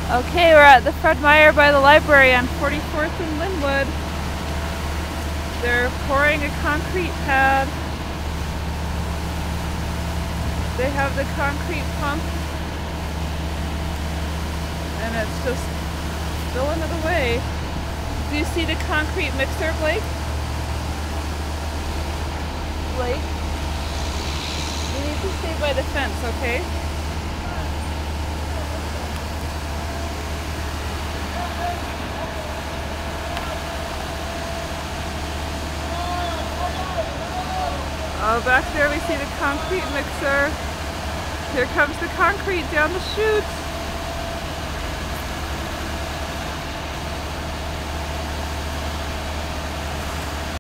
Okay, we're at the Fred Meyer by the library on 44th and Lynnwood. They're pouring a concrete pad. They have the concrete pump and it's just filling it away. Do you see the concrete mixer, Blake? Blake? You need to stay by the fence, okay? Oh, back there we see the concrete mixer. Here comes the concrete down the chute.